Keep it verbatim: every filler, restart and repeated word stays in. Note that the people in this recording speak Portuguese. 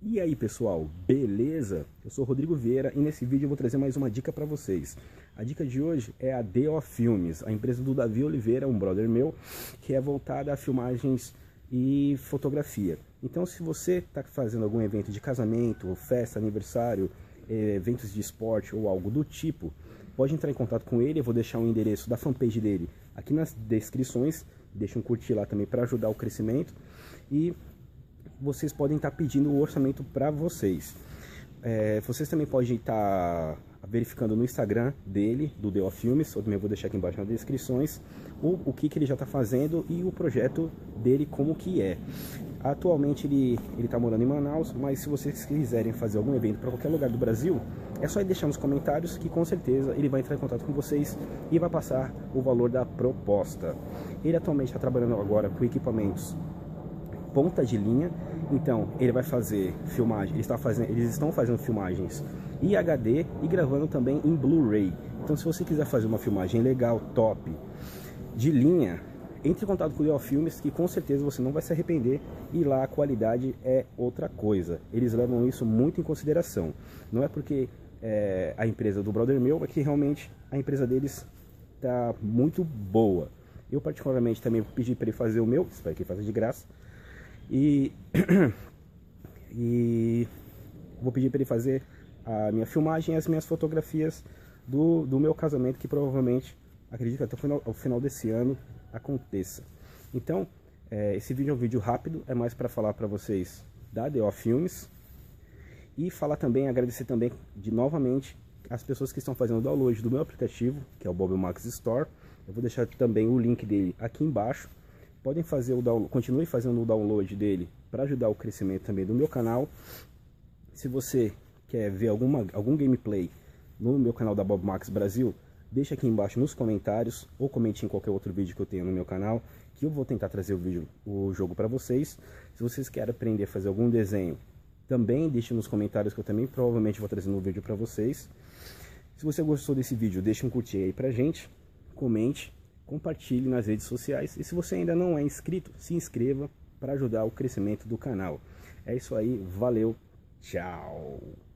E aí pessoal, beleza? Eu sou o Rodrigo Vieira e nesse vídeo eu vou trazer mais uma dica para vocês. A dica de hoje é a D O Filmes, a empresa do Davi Oliveira, um brother meu, que é voltada a filmagens e fotografia. Então se você está fazendo algum evento de casamento, festa, aniversário, eventos de esporte ou algo do tipo, pode entrar em contato com ele. Eu vou deixar o endereço da fanpage dele aqui nas descrições, deixa um curtir lá também para ajudar o crescimento. E vocês podem estar pedindo o orçamento para vocês. É, vocês também podem estar verificando no Instagram dele, do D O Filmes, eu também vou deixar aqui embaixo nas descrições, o, o que, que ele já está fazendo e o projeto dele como que é. Atualmente ele está morando em Manaus, mas se vocês quiserem fazer algum evento para qualquer lugar do Brasil, é só deixar nos comentários que com certeza ele vai entrar em contato com vocês e vai passar o valor da proposta. Ele atualmente está trabalhando agora com equipamentos ponta de linha, então ele vai fazer filmagem, ele está fazendo, eles estão fazendo filmagens em H D e gravando também em Blu-ray. Então se você quiser fazer uma filmagem legal, top, de linha, entre em contato com o D O Filmes, que com certeza você não vai se arrepender, e lá a qualidade é outra coisa. Eles levam isso muito em consideração. Não é porque é, a empresa do brother meu, é que realmente a empresa deles tá muito boa. Eu particularmente também pedi para ele fazer o meu, espero que ele faça de graça. E, e vou pedir para ele fazer a minha filmagem e as minhas fotografias do, do meu casamento, que provavelmente, acredito que até o final, ao final desse ano aconteça. Então, é, esse vídeo é um vídeo rápido, é mais para falar para vocês da D O Filmes e falar também, agradecer também de novamente as pessoas que estão fazendo o download do meu aplicativo, que é o Bobmax Store. Eu vou deixar também o link dele aqui embaixo. Podem fazer o download, continue fazendo o download dele para ajudar o crescimento também do meu canal. Se você quer ver alguma, algum gameplay no meu canal da Bobmax Brasil, deixa aqui embaixo nos comentários ou comente em qualquer outro vídeo que eu tenho no meu canal, que eu vou tentar trazer o vídeo, o jogo para vocês. Se vocês querem aprender a fazer algum desenho, também deixe nos comentários, que eu também provavelmente vou trazer um vídeo para vocês. Se você gostou desse vídeo, deixa um curtir aí pra gente, comente, compartilhe nas redes sociais, e se você ainda não é inscrito, se inscreva para ajudar o crescimento do canal. É isso aí, valeu, tchau!